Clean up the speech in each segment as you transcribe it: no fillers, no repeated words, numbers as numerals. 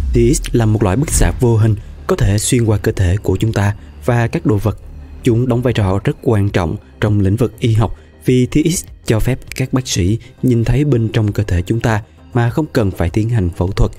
TX là một loại bức xạ vô hình có thể xuyên qua cơ thể của chúng ta và các đồ vật. Chúng đóng vai trò rất quan trọng trong lĩnh vực y học vì TX cho phép các bác sĩ nhìn thấy bên trong cơ thể chúng ta mà không cần phải tiến hành phẫu thuật.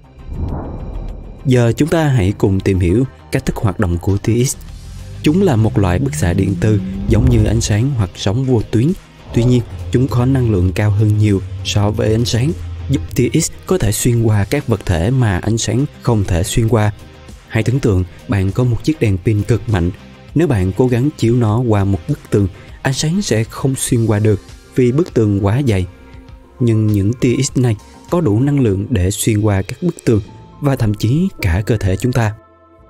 Giờ chúng ta hãy cùng tìm hiểu cách thức hoạt động của TX. Chúng là một loại bức xạ điện từ giống như ánh sáng hoặc sóng vô tuyến. Tuy nhiên, chúng có năng lượng cao hơn nhiều so với ánh sáng, giúp TX có thể xuyên qua các vật thể mà ánh sáng không thể xuyên qua. Hãy tưởng tượng bạn có một chiếc đèn pin cực mạnh. Nếu bạn cố gắng chiếu nó qua một bức tường, ánh sáng sẽ không xuyên qua được vì bức tường quá dày. Nhưng những TX này có đủ năng lượng để xuyên qua các bức tường và thậm chí cả cơ thể chúng ta.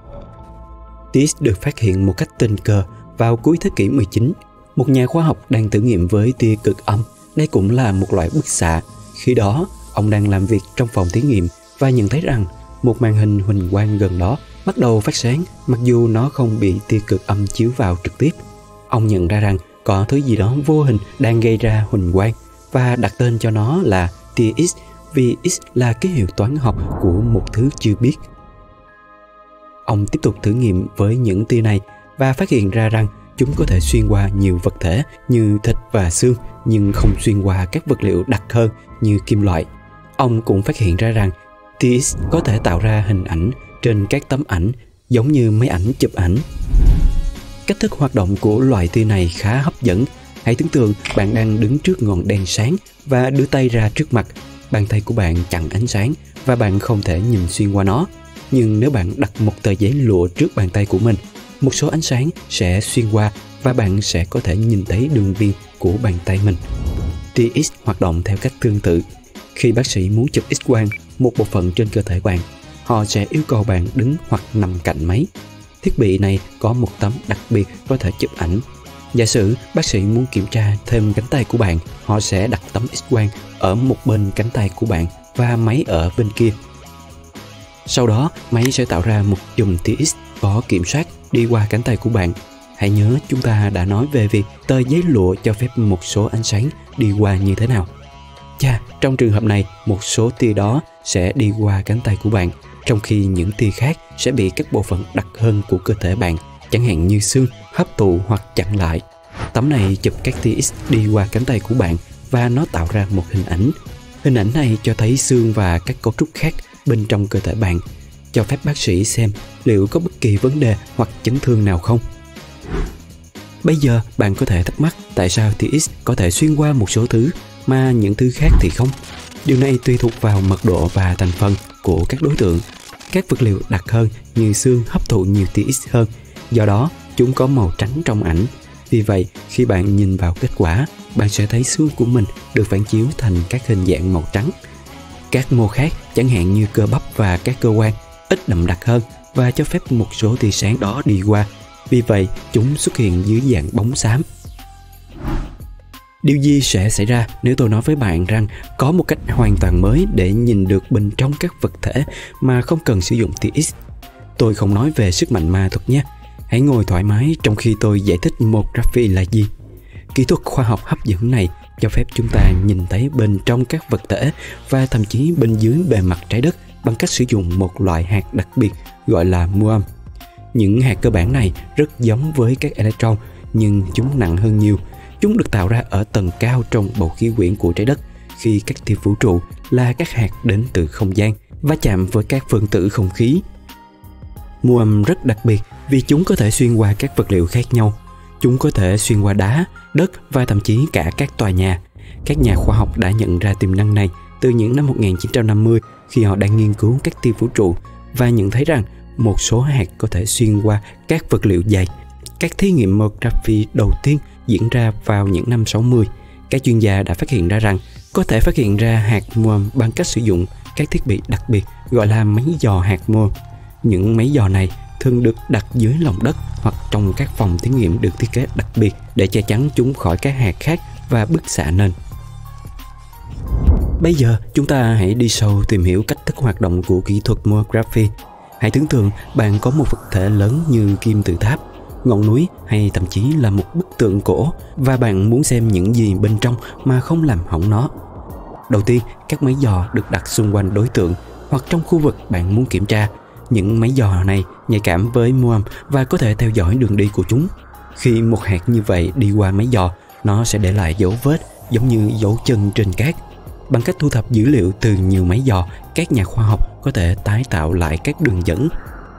TX được phát hiện một cách tình cờ vào cuối thế kỷ 19. Một nhà khoa học đang thử nghiệm với tia cực âm. Đây cũng là một loại bức xạ. Khi đó, ông đang làm việc trong phòng thí nghiệm và nhận thấy rằng một màn hình huỳnh quang gần đó bắt đầu phát sáng mặc dù nó không bị tia cực âm chiếu vào trực tiếp. Ông nhận ra rằng có thứ gì đó vô hình đang gây ra huỳnh quang và đặt tên cho nó là tia X vì X là ký hiệu toán học của một thứ chưa biết. Ông tiếp tục thử nghiệm với những tia này và phát hiện ra rằng chúng có thể xuyên qua nhiều vật thể như thịt và xương nhưng không xuyên qua các vật liệu đặc hơn như kim loại. Ông cũng phát hiện ra rằng TX có thể tạo ra hình ảnh trên các tấm ảnh giống như máy ảnh chụp ảnh. Cách thức hoạt động của loại tia này khá hấp dẫn. Hãy tưởng tượng bạn đang đứng trước ngọn đèn sáng và đưa tay ra trước mặt. Bàn tay của bạn chặn ánh sáng và bạn không thể nhìn xuyên qua nó. Nhưng nếu bạn đặt một tờ giấy lụa trước bàn tay của mình, một số ánh sáng sẽ xuyên qua và bạn sẽ có thể nhìn thấy đường viền của bàn tay mình. TX hoạt động theo cách tương tự. Khi bác sĩ muốn chụp X-quang một bộ phận trên cơ thể bạn, họ sẽ yêu cầu bạn đứng hoặc nằm cạnh máy. Thiết bị này có một tấm đặc biệt có thể chụp ảnh. Giả sử bác sĩ muốn kiểm tra thêm cánh tay của bạn, họ sẽ đặt tấm X-quang ở một bên cánh tay của bạn và máy ở bên kia. Sau đó, máy sẽ tạo ra một chùm TX có kiểm soát đi qua cánh tay của bạn. Hãy nhớ chúng ta đã nói về việc tờ giấy lụa cho phép một số ánh sáng đi qua như thế nào. Trong trường hợp này, một số tia đó sẽ đi qua cánh tay của bạn, trong khi những tia khác sẽ bị các bộ phận đặc hơn của cơ thể bạn, chẳng hạn như xương, hấp thụ hoặc chặn lại. Tấm này chụp các tia X đi qua cánh tay của bạn và nó tạo ra một hình ảnh. Hình ảnh này cho thấy xương và các cấu trúc khác bên trong cơ thể bạn, cho phép bác sĩ xem liệu có bất kỳ vấn đề hoặc chấn thương nào không. Bây giờ bạn có thể thắc mắc tại sao TX có thể xuyên qua một số thứ mà những thứ khác thì không. Điều này tùy thuộc vào mật độ và thành phần của các đối tượng. Các vật liệu đặc hơn như xương hấp thụ nhiều TX hơn, do đó chúng có màu trắng trong ảnh. Vì vậy, khi bạn nhìn vào kết quả, bạn sẽ thấy xương của mình được phản chiếu thành các hình dạng màu trắng. Các mô khác, chẳng hạn như cơ bắp và các cơ quan, ít đậm đặc hơn và cho phép một số tia sáng đó đi qua. Vì vậy, chúng xuất hiện dưới dạng bóng xám. Điều gì sẽ xảy ra nếu tôi nói với bạn rằng có một cách hoàn toàn mới để nhìn được bên trong các vật thể mà không cần sử dụng TX? Tôi không nói về sức mạnh ma thuật nhé. Hãy ngồi thoải mái trong khi tôi giải thích mography là gì. Kỹ thuật khoa học hấp dẫn này cho phép chúng ta nhìn thấy bên trong các vật thể và thậm chí bên dưới bề mặt trái đất bằng cách sử dụng một loại hạt đặc biệt gọi là muon. Những hạt cơ bản này rất giống với các electron, nhưng chúng nặng hơn nhiều. Chúng được tạo ra ở tầng cao trong bầu khí quyển của trái đất khi các tia vũ trụ là các hạt đến từ không gian va chạm với các phân tử không khí. Muon rất đặc biệt vì chúng có thể xuyên qua các vật liệu khác nhau. Chúng có thể xuyên qua đá, đất và thậm chí cả các tòa nhà. Các nhà khoa học đã nhận ra tiềm năng này từ những năm 1950 khi họ đang nghiên cứu các tia vũ trụ và nhận thấy rằng một số hạt có thể xuyên qua các vật liệu dày. Các thí nghiệm mography đầu tiên diễn ra vào những năm 60. Các chuyên gia đã phát hiện ra rằng có thể phát hiện ra hạt muon bằng cách sử dụng các thiết bị đặc biệt gọi là máy dò hạt muon. Những máy dò này thường được đặt dưới lòng đất hoặc trong các phòng thí nghiệm được thiết kế đặc biệt để che chắn chúng khỏi các hạt khác và bức xạ nền. Bây giờ chúng ta hãy đi sâu tìm hiểu cách thức hoạt động của kỹ thuật mography. Hãy tưởng tượng bạn có một vật thể lớn như kim tự tháp, ngọn núi hay thậm chí là một bức tượng cổ và bạn muốn xem những gì bên trong mà không làm hỏng nó. Đầu tiên, các máy dò được đặt xung quanh đối tượng hoặc trong khu vực bạn muốn kiểm tra. Những máy dò này nhạy cảm với mô âm và có thể theo dõi đường đi của chúng. Khi một hạt như vậy đi qua máy dò, nó sẽ để lại dấu vết giống như dấu chân trên cát. Bằng cách thu thập dữ liệu từ nhiều máy dò, các nhà khoa học có thể tái tạo lại các đường dẫn.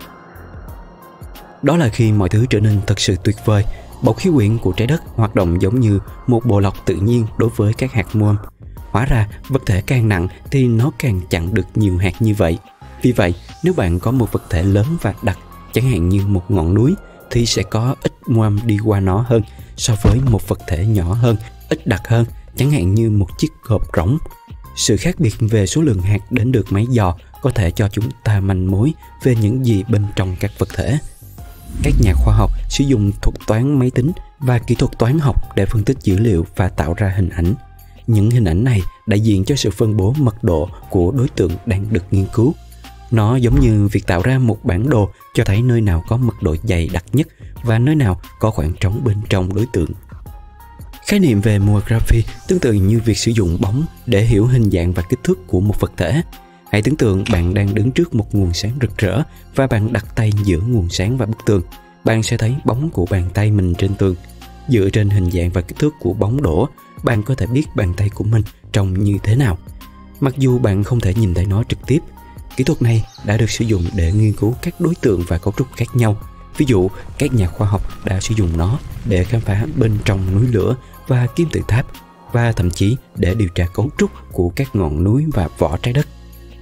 Đó là khi mọi thứ trở nên thật sự tuyệt vời. Bầu khí quyển của trái đất hoạt động giống như một bộ lọc tự nhiên đối với các hạt muon. Hóa ra, vật thể càng nặng thì nó càng chặn được nhiều hạt như vậy. Vì vậy, nếu bạn có một vật thể lớn và đặc, chẳng hạn như một ngọn núi, thì sẽ có ít muon đi qua nó hơn so với một vật thể nhỏ hơn, ít đặc hơn, chẳng hạn như một chiếc hộp rỗng. Sự khác biệt về số lượng hạt đến được máy dò có thể cho chúng ta manh mối về những gì bên trong các vật thể. Các nhà khoa học sử dụng thuật toán máy tính và kỹ thuật toán học để phân tích dữ liệu và tạo ra hình ảnh. Những hình ảnh này đại diện cho sự phân bố mật độ của đối tượng đang được nghiên cứu. Nó giống như việc tạo ra một bản đồ cho thấy nơi nào có mật độ dày đặc nhất và nơi nào có khoảng trống bên trong đối tượng. Khái niệm về muongraphy tương tự như việc sử dụng bóng để hiểu hình dạng và kích thước của một vật thể. Hãy tưởng tượng bạn đang đứng trước một nguồn sáng rực rỡ và bạn đặt tay giữa nguồn sáng và bức tường. Bạn sẽ thấy bóng của bàn tay mình trên tường. Dựa trên hình dạng và kích thước của bóng đổ, bạn có thể biết bàn tay của mình trông như thế nào. Mặc dù bạn không thể nhìn thấy nó trực tiếp, kỹ thuật này đã được sử dụng để nghiên cứu các đối tượng và cấu trúc khác nhau. Ví dụ, các nhà khoa học đã sử dụng nó để khám phá bên trong núi lửa và kim tự tháp, và thậm chí để điều tra cấu trúc của các ngọn núi và vỏ trái đất.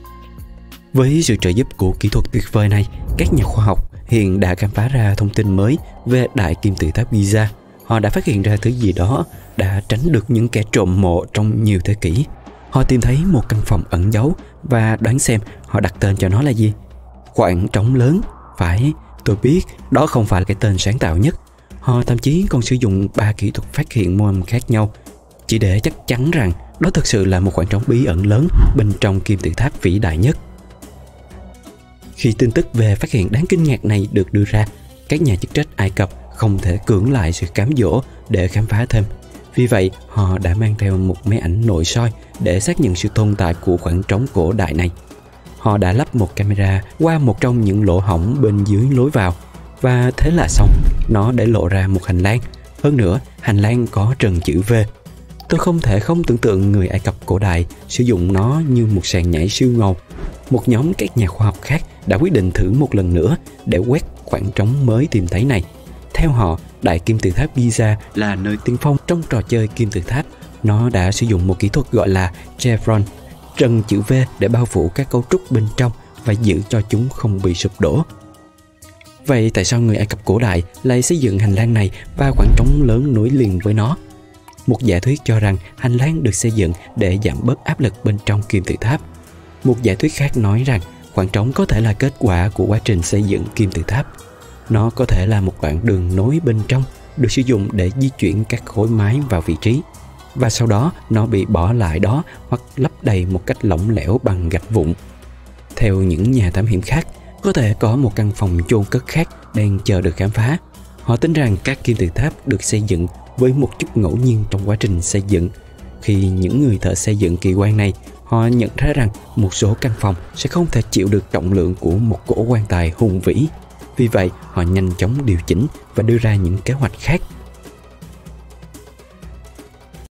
Với sự trợ giúp của kỹ thuật tuyệt vời này, các nhà khoa học hiện đã khám phá ra thông tin mới về đại kim tự tháp Giza. Họ đã phát hiện ra thứ gì đó đã tránh được những kẻ trộm mộ trong nhiều thế kỷ. Họ tìm thấy một căn phòng ẩn giấu và đoán xem họ đặt tên cho nó là gì. Khoảng trống lớn. Phải, tôi biết đó không phải là cái tên sáng tạo nhất. Họ thậm chí còn sử dụng 3 kỹ thuật phát hiện muon khác nhau chỉ để chắc chắn rằng đó thực sự là một khoảng trống bí ẩn lớn bên trong kim tự tháp vĩ đại nhất. Khi tin tức về phát hiện đáng kinh ngạc này được đưa ra, các nhà chức trách Ai Cập không thể cưỡng lại sự cám dỗ để khám phá thêm. Vì vậy, họ đã mang theo một máy ảnh nội soi để xác nhận sự tồn tại của khoảng trống cổ đại này. Họ đã lắp một camera qua một trong những lỗ hổng bên dưới lối vào, và thế là xong. Nó để lộ ra một hành lang. Hơn nữa, hành lang có trần chữ V. Tôi không thể không tưởng tượng người Ai Cập cổ đại sử dụng nó như một sàn nhảy siêu ngầu. Một nhóm các nhà khoa học khác đã quyết định thử một lần nữa để quét khoảng trống mới tìm thấy này. Theo họ, đại kim tự tháp Giza là nơi tiên phong trong trò chơi kim tự tháp. Nó đã sử dụng một kỹ thuật gọi là chevron, trần chữ V để bao phủ các cấu trúc bên trong và giữ cho chúng không bị sụp đổ. Vậy tại sao người Ai Cập cổ đại lại xây dựng hành lang này và khoảng trống lớn nối liền với nó? Một giả thuyết cho rằng hành lang được xây dựng để giảm bớt áp lực bên trong kim tự tháp. Một giả thuyết khác nói rằng khoảng trống có thể là kết quả của quá trình xây dựng kim tự tháp. Nó có thể là một đoạn đường nối bên trong được sử dụng để di chuyển các khối mái vào vị trí, và sau đó nó bị bỏ lại đó hoặc lấp đầy một cách lỏng lẻo bằng gạch vụn. Theo những nhà thám hiểm khác, có thể có một căn phòng chôn cất khác đang chờ được khám phá. Họ tin rằng các kim tự tháp được xây dựng với một chút ngẫu nhiên trong quá trình xây dựng. Khi những người thợ xây dựng kỳ quan này, họ nhận ra rằng một số căn phòng sẽ không thể chịu được trọng lượng của một cỗ quan tài hùng vĩ. Vì vậy, họ nhanh chóng điều chỉnh và đưa ra những kế hoạch khác